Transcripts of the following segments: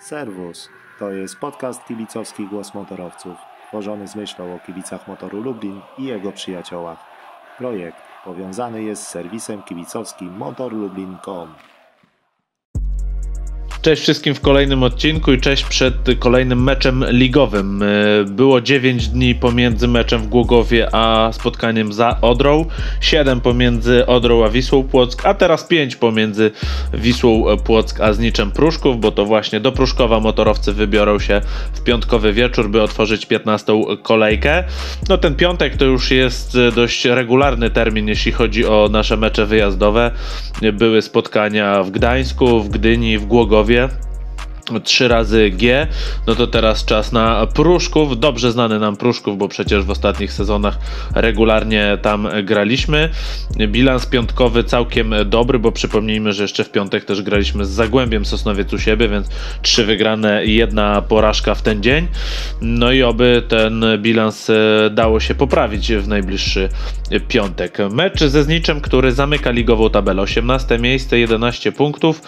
Serwus, to jest podcast kibicowski Głos Motorowców, tworzony z myślą o kibicach Motoru Lublin i jego przyjaciołach. Projekt powiązany jest z serwisem kibicowskim motorlublin.com. Cześć wszystkim w kolejnym odcinku i cześć przed kolejnym meczem ligowym. Było 9 dni pomiędzy meczem w Głogowie a spotkaniem za Odrą, 7 pomiędzy Odrą a Wisłą Płock, a teraz 5 pomiędzy Wisłą Płock a Zniczem Pruszków, bo to właśnie do Pruszkowa motorowcy wybiorą się w piątkowy wieczór, by otworzyć 15. kolejkę. No ten piątek to już jest dość regularny termin, jeśli chodzi o nasze mecze wyjazdowe. Były spotkania w Gdańsku, w Gdyni, w Głogowie. 3 razy G, no to teraz czas na Pruszków, dobrze znany nam Pruszków, bo przecież w ostatnich sezonach regularnie tam graliśmy. Bilans piątkowy całkiem dobry, bo przypomnijmy, że jeszcze w piątek też graliśmy z Zagłębiem Sosnowiec u siebie, więc 3 wygrane i 1 porażka w ten dzień. No i oby ten bilans dało się poprawić w najbliższy piątek. Mecz ze Zniczem, który zamyka ligową tabelę, 18 miejsce, 11 punktów.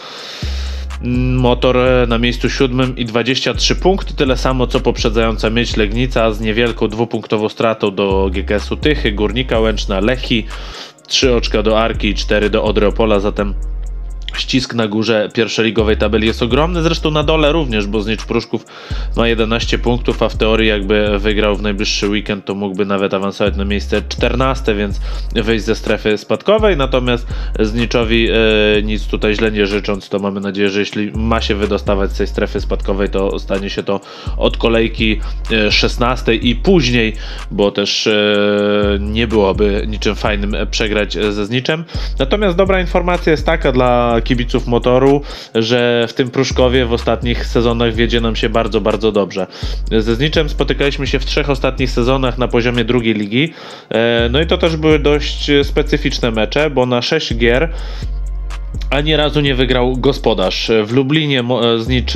Motor na miejscu 7 i 23 punkty, tyle samo co poprzedzająca Miedź Legnica z niewielką 2-punktową stratą do GKS-u Tychy, Górnika Łęczna, Lechii, 3 oczka do Arki i 4 do Odry Opola, zatem ścisk na górze pierwszoligowej tabeli jest ogromny, zresztą na dole również, bo Znicz Pruszków ma 11 punktów, a w teorii jakby wygrał w najbliższy weekend, to mógłby nawet awansować na miejsce 14, więc wyjść ze strefy spadkowej, natomiast Zniczowi nic tutaj źle nie życząc, to mamy nadzieję, że jeśli ma się wydostawać z tej strefy spadkowej, to stanie się to od kolejki 16 i później, bo też nie byłoby niczym fajnym przegrać ze Zniczem. Natomiast dobra informacja jest taka dla kibiców Motoru, że w tym Pruszkowie w ostatnich sezonach wiedzie nam się bardzo, bardzo dobrze. Ze Zniczem spotykaliśmy się w 3 ostatnich sezonach na poziomie drugiej ligi, no i to też były dość specyficzne mecze, bo na 6 gier ani razu nie wygrał gospodarz. W Lublinie Znicz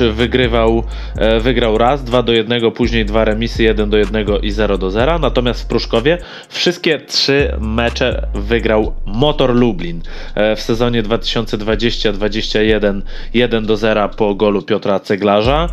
wygrał raz, 2-1, później 2 remisy, 1-1 i 0-0. Natomiast w Pruszkowie wszystkie 3 mecze wygrał Motor Lublin. W sezonie 2020-21 1-0 po golu Piotra Ceglarza.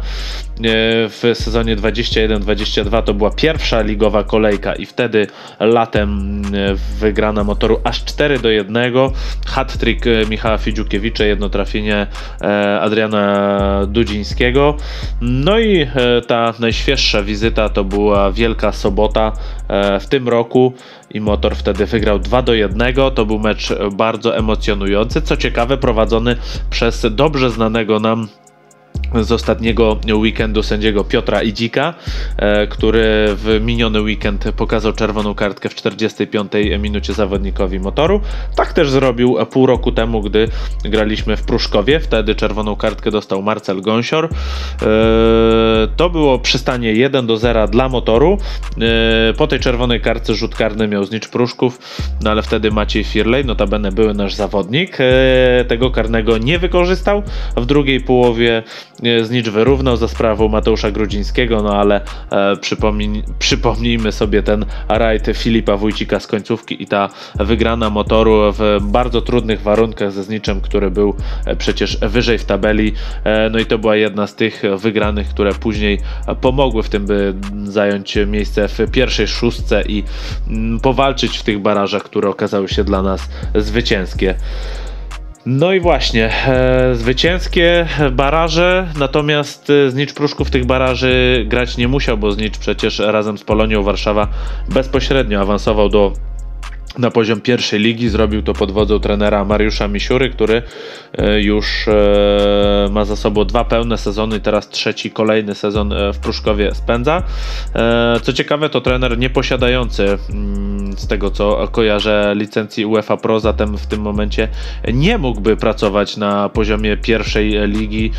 W sezonie 21-22 to była pierwsza ligowa kolejka i wtedy latem wygrana Motoru aż 4-1. Hat-trick Michała Fidziukiewicza, jedno trafienie Adriana Dudzińskiego. No i ta najświeższa wizyta to była Wielka Sobota w tym roku i Motor wtedy wygrał 2-1. To był mecz bardzo emocjonujący, co ciekawe prowadzony przez dobrze znanego nam z ostatniego weekendu sędziego Piotra Idzika, który w miniony weekend pokazał czerwoną kartkę w 45 minucie zawodnikowi Motoru. Tak też zrobił pół roku temu, gdy graliśmy w Pruszkowie. Wtedy czerwoną kartkę dostał Marcel Gąsior. To było przystanie 1-0 dla Motoru. Po tej czerwonej kartce rzut karny miał Znicz Pruszków, no ale wtedy Maciej Firlej, notabene były nasz zawodnik, tego karnego nie wykorzystał. W drugiej połowie Znicz wyrównał za sprawą Mateusza Grudzińskiego, no ale przypomnijmy sobie ten rajd Filipa Wójcika z końcówki i ta wygrana Motoru w bardzo trudnych warunkach ze Zniczem, który był przecież wyżej w tabeli, no i to była jedna z tych wygranych, które później pomogły w tym, by zająć miejsce w pierwszej szóstce i powalczyć w tych barażach, które okazały się dla nas zwycięskie. No i właśnie, zwycięskie baraże, natomiast Znicz Pruszków tych baraży grać nie musiał, bo Znicz przecież razem z Polonią Warszawa bezpośrednio awansował na poziom pierwszej ligi. Zrobił to pod wodzą trenera Mariusza Misiury, który już ma za sobą 2 pełne sezony i teraz 3. kolejny sezon w Pruszkowie spędza. Co ciekawe, to trener nieposiadający, z tego co kojarzę, licencji UEFA Pro, zatem w tym momencie nie mógłby pracować na poziomie pierwszej ligi,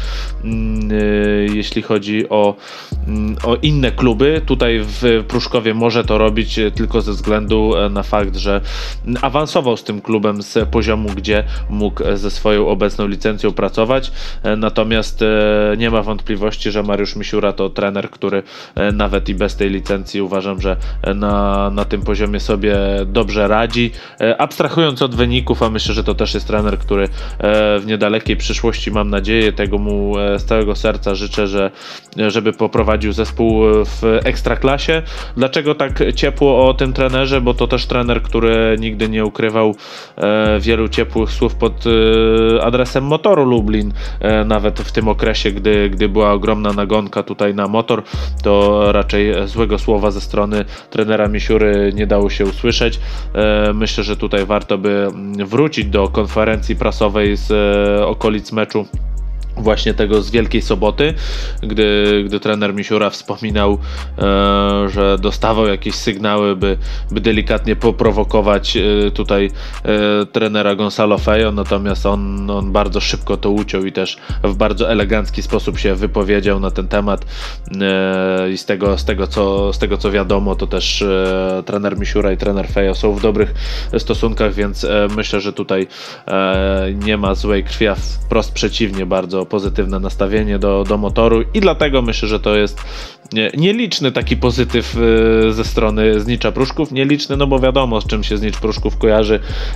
jeśli chodzi o inne kluby. Tutaj w Pruszkowie może to robić tylko ze względu na fakt, że awansował z tym klubem z poziomu, gdzie mógł ze swoją obecną licencją pracować. Natomiast nie ma wątpliwości, że Mariusz Misiura to trener, który nawet i bez tej licencji uważam, że na tym poziomie sobie dobrze radzi. Abstrahując od wyników, a myślę, że to też jest trener, który w niedalekiej przyszłości, mam nadzieję, tego mu z całego serca życzę, życzę, żeby poprowadził zespół w Ekstraklasie. Dlaczego tak ciepło o tym trenerze? Bo to też trener, który nigdy nie ukrywał wielu ciepłych słów pod adresem Motoru Lublin. Nawet w tym okresie, gdy była ogromna nagonka tutaj na Motor, to raczej złego słowa ze strony trenera Misiury nie dało się usłyszeć. Myślę, że tutaj warto by wrócić do konferencji prasowej z okolic meczu właśnie tego z Wielkiej Soboty, gdy trener Misiura wspominał, że dostawał jakieś sygnały, by delikatnie poprowokować tutaj trenera Gonzalo Fejo, natomiast on bardzo szybko to uciął i też w bardzo elegancki sposób się wypowiedział na ten temat i z tego co wiadomo, to też trener Misiura i trener Fejo są w dobrych stosunkach, więc myślę, że tutaj nie ma złej krwi, a wprost przeciwnie, bardzo pozytywne nastawienie do Motoru i dlatego myślę, że to jest nieliczny taki pozytyw ze strony Znicza Pruszków. Nieliczny, no bo wiadomo, z czym się Znicz Pruszków kojarzy,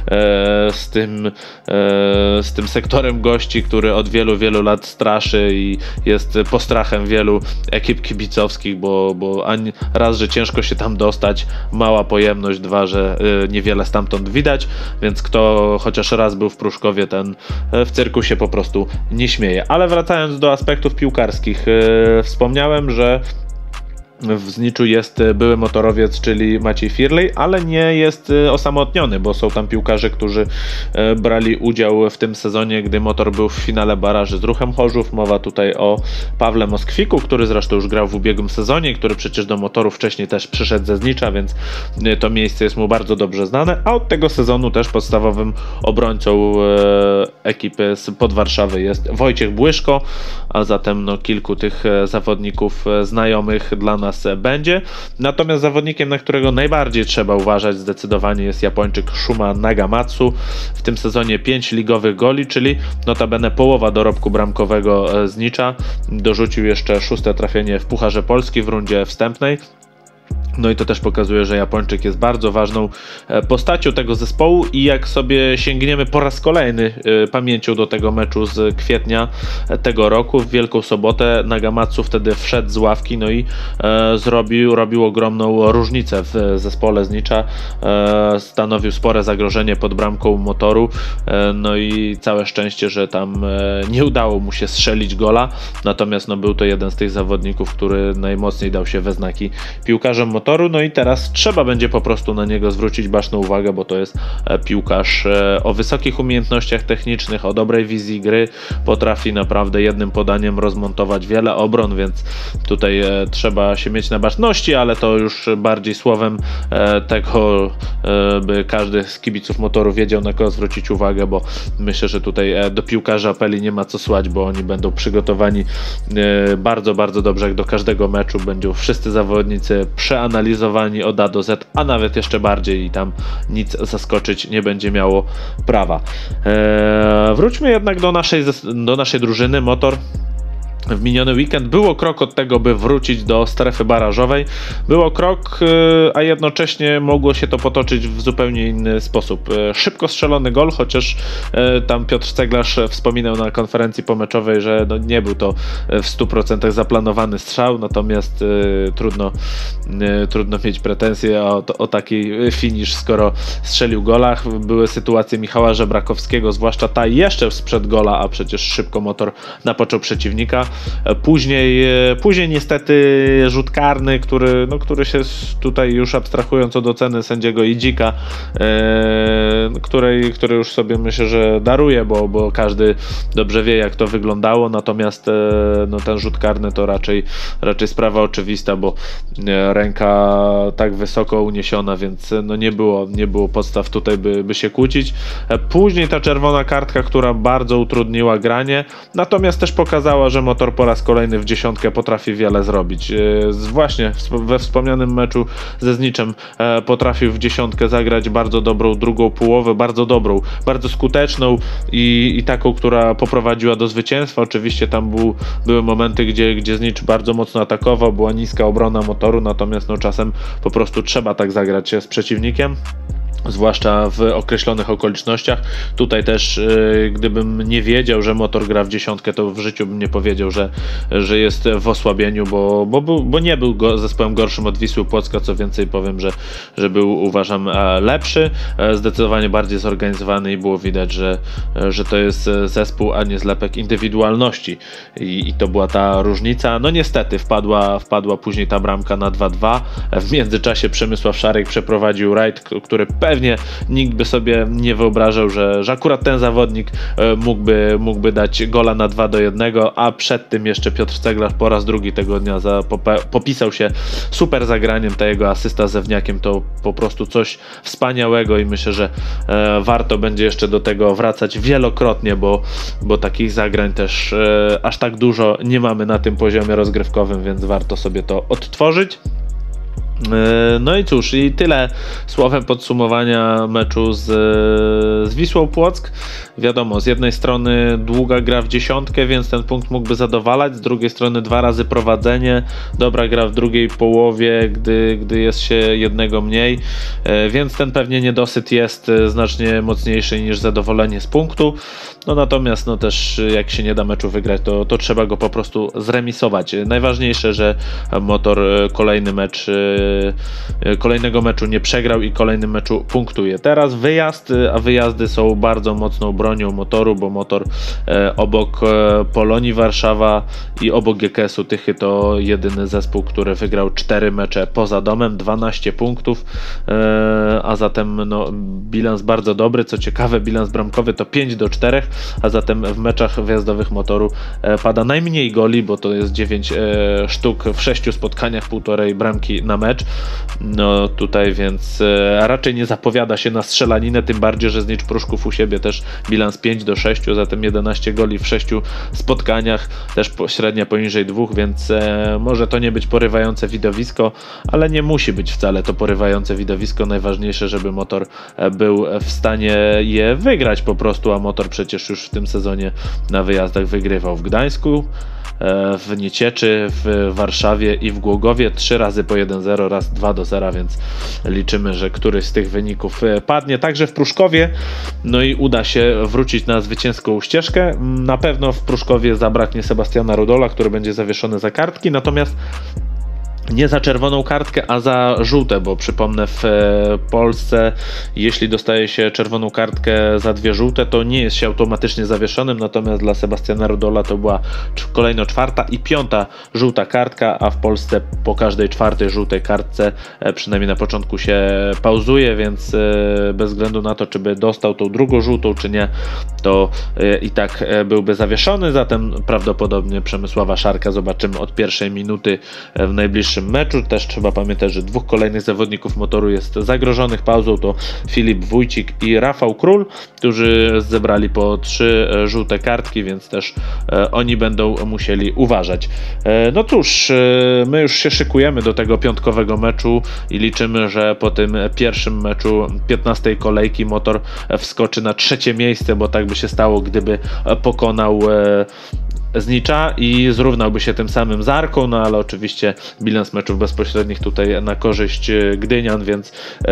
z tym sektorem gości, który od wielu lat straszy i jest postrachem wielu ekip kibicowskich, bo ani raz, że ciężko się tam dostać, mała pojemność, dwa, że niewiele stamtąd widać, więc kto chociaż raz był w Pruszkowie, ten w cyrku się po prostu nie śmieje. Ale wracając do aspektów piłkarskich, wspomniałem, że w Zniczu jest były motorowiec, czyli Maciej Firlej, ale nie jest osamotniony, bo są tam piłkarze, którzy brali udział w tym sezonie, gdy Motor był w finale baraży z Ruchem Chorzów. Mowa tutaj o Pawle Moskwiku, który zresztą już grał w ubiegłym sezonie, który przecież do Motoru wcześniej też przyszedł ze Znicza, więc to miejsce jest mu bardzo dobrze znane, a od tego sezonu też podstawowym obrońcą ekipy spod Warszawy jest Wojciech Błyszko, a zatem kilku tych zawodników znajomych dla nas będzie. Natomiast zawodnikiem, na którego najbardziej trzeba uważać zdecydowanie, jest Japończyk Shuma Nagamatsu. W tym sezonie 5 ligowych goli, czyli notabene połowa dorobku bramkowego Znicza. Dorzucił jeszcze 6. trafienie w Pucharze Polski w rundzie wstępnej. No i to też pokazuje, że Japończyk jest bardzo ważną postacią tego zespołu i jak sobie sięgniemy po raz kolejny pamięcią do tego meczu z kwietnia tego roku, w Wielką Sobotę, Nagamatsu wtedy wszedł z ławki, no i robił ogromną różnicę w zespole Znicza, stanowił spore zagrożenie pod bramką Motoru, no i całe szczęście, że tam nie udało mu się strzelić gola, natomiast był to jeden z tych zawodników, który najmocniej dał się we znaki piłkarzom Motoru. No i teraz trzeba będzie po prostu na niego zwrócić baczną uwagę, bo to jest piłkarz o wysokich umiejętnościach technicznych, o dobrej wizji gry, potrafi naprawdę jednym podaniem rozmontować wiele obron, więc tutaj trzeba się mieć na baczności, ale to już bardziej słowem tego, by każdy z kibiców Motoru wiedział, na kogo zwrócić uwagę, bo myślę, że tutaj do piłkarza apeli nie ma co słać, bo oni będą przygotowani bardzo, bardzo dobrze jak do każdego meczu, będą wszyscy zawodnicy przeanalizowani od A do Z, a nawet jeszcze bardziej i tam nic zaskoczyć nie będzie miało prawa. Wróćmy jednak do naszej drużyny. Motor w miniony weekend było krok od tego, by wrócić do strefy barażowej. Było krok, a jednocześnie mogło się to potoczyć w zupełnie inny sposób. Szybko strzelony gol, chociaż tam Piotr Ceglarz wspominał na konferencji pomeczowej, że nie był to w 100% zaplanowany strzał, natomiast trudno mieć pretensje o taki finish, skoro strzelił gola. Były sytuacje Michała Żebrakowskiego, zwłaszcza ta jeszcze sprzed gola, a przecież szybko Motor napoczął przeciwnika. Później niestety rzut karny, który się tutaj już abstrahując od oceny sędziego Idzika, który już sobie myślę, że daruje, bo każdy dobrze wie, jak to wyglądało, natomiast ten rzut karny to raczej sprawa oczywista, bo ręka tak wysoko uniesiona, więc nie było podstaw tutaj, by się kłócić. Później ta czerwona kartka, która bardzo utrudniła granie, natomiast też pokazała, że Motor po raz kolejny w dziesiątkę potrafi wiele zrobić. Właśnie we wspomnianym meczu ze Zniczem potrafił w dziesiątkę zagrać bardzo dobrą drugą połowę, bardzo skuteczną i taką, która poprowadziła do zwycięstwa. Oczywiście tam były momenty, gdzie Znicz bardzo mocno atakował, była niska obrona Motoru, natomiast czasem po prostu trzeba tak zagrać z przeciwnikiem. zwłaszcza w określonych okolicznościach. Tutaj też gdybym nie wiedział, że Motor gra w dziesiątkę, to w życiu bym nie powiedział, że jest w osłabieniu, bo nie był zespołem gorszym od Wisły Płocka, co więcej powiem, że był, uważam, lepszy, zdecydowanie bardziej zorganizowany i było widać, że to jest zespół, a nie zlepek indywidualności i to była ta różnica. No niestety wpadła później ta bramka na 2-2. W międzyczasie Przemysław Szarek przeprowadził rajd, który pewnie nikt by sobie nie wyobrażał, że akurat ten zawodnik mógłby dać gola na 2-1, a przed tym jeszcze Piotr Ceglarz po raz drugi tego dnia popisał się super zagraniem. Ta jego asysta z Ewniakiem to po prostu coś wspaniałego i myślę, że warto będzie jeszcze do tego wracać wielokrotnie, bo takich zagrań też aż tak dużo nie mamy na tym poziomie rozgrywkowym, więc warto sobie to odtworzyć. No i cóż, i tyle słowem podsumowania meczu z Wisłą Płock. Wiadomo, z jednej strony długa gra w dziesiątkę, więc ten punkt mógłby zadowalać, z drugiej strony 2 razy prowadzenie, dobra gra w drugiej połowie, gdy jest się jednego mniej, więc ten pewnie niedosyt jest znacznie mocniejszy niż zadowolenie z punktu. No natomiast no też jak się nie da meczu wygrać, to trzeba go po prostu zremisować. Najważniejsze, że Motor kolejnego meczu nie przegrał i kolejnym meczu punktuje. Teraz wyjazd, a wyjazdy są bardzo mocną bronią Motoru, bo Motor obok Polonii Warszawa i obok GKS-u Tychy to jedyny zespół, który wygrał 4 mecze poza domem, 12 punktów, a zatem no, bilans bardzo dobry. Co ciekawe, bilans bramkowy to 5-4, a zatem w meczach wyjazdowych Motoru pada najmniej goli, bo to jest 9 sztuk w 6 spotkaniach, 1,5 bramki na mecz. No tutaj więc raczej nie zapowiada się na strzelaninę, tym bardziej, że Znicz Pruszków u siebie też bilans 5-6, zatem 11 goli w 6 spotkaniach, też średnia poniżej 2, więc może to nie być porywające widowisko, ale nie musi być wcale to porywające widowisko. Najważniejsze, żeby Motor był w stanie je wygrać po prostu, a Motor przecież już w tym sezonie na wyjazdach wygrywał w Gdańsku, w Niecieczy, w Warszawie i w Głogowie 3 razy po 1-0, raz 2-0, więc liczymy, że któryś z tych wyników padnie. Także w Pruszkowie, no i uda się wrócić na zwycięską ścieżkę. Na pewno w Pruszkowie zabraknie Sebastiana Rudola, który będzie zawieszony za kartki, natomiast nie za czerwoną kartkę, a za żółte, bo przypomnę, w Polsce jeśli dostaje się czerwoną kartkę za 2 żółte, to nie jest się automatycznie zawieszonym, natomiast dla Sebastiana Rudola to była kolejno 4. i 5. żółta kartka, a w Polsce po każdej 4. żółtej kartce przynajmniej na początku się pauzuje, więc bez względu na to, czy by dostał tą drugą żółtą, czy nie, to i tak byłby zawieszony, zatem prawdopodobnie Przemysława Szarka zobaczymy od pierwszej minuty w najbliższym meczu. Też trzeba pamiętać, że 2 kolejnych zawodników Motoru jest zagrożonych pauzą, to Filip Wójcik i Rafał Król, którzy zebrali po 3 żółte kartki, więc też oni będą musieli uważać. No cóż, my już się szykujemy do tego piątkowego meczu i liczymy, że po tym pierwszym meczu 15. kolejki Motor wskoczy na 3. miejsce, bo tak by się stało, gdyby pokonał Znicza i zrównałby się tym samym z Arką, no ale oczywiście bilans meczów bezpośrednich tutaj na korzyść Gdynian, więc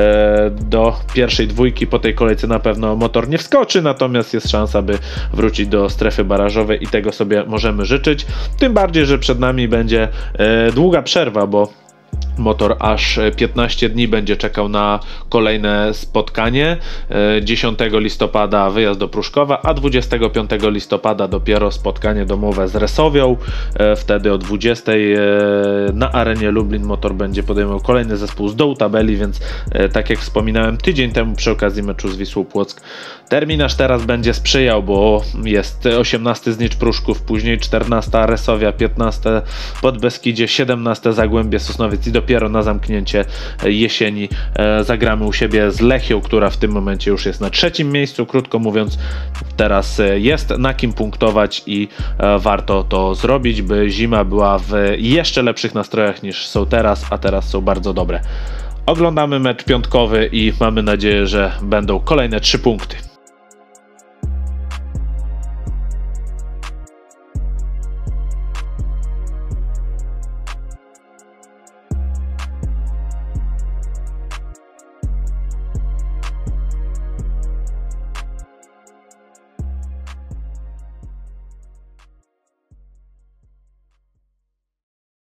do pierwszej 2 po tej kolejce na pewno Motor nie wskoczy, natomiast jest szansa, by wrócić do strefy barażowej i tego sobie możemy życzyć, tym bardziej, że przed nami będzie długa przerwa, bo Motor aż 15 dni będzie czekał na kolejne spotkanie. 10 listopada wyjazd do Pruszkowa, a 25 listopada dopiero spotkanie domowe z Resowią. Wtedy o 20 na arenie Lublin Motor będzie podejmował kolejny zespół z dołu tabeli, więc tak jak wspominałem tydzień temu przy okazji meczu z Wisłą Płock, terminarz teraz będzie sprzyjał, bo jest 18 Znicz Pruszków, później 14 Resowia, 15 Podbeskidzie, 17 Zagłębie Sosnowiec i dopiero na zamknięcie jesieni zagramy u siebie z Lechią, która w tym momencie już jest na 3. miejscu. Krótko mówiąc, teraz jest na kim punktować i warto to zrobić, by zima była w jeszcze lepszych nastrojach niż są teraz, a teraz są bardzo dobre. Oglądamy mecz piątkowy i mamy nadzieję, że będą kolejne 3 punkty.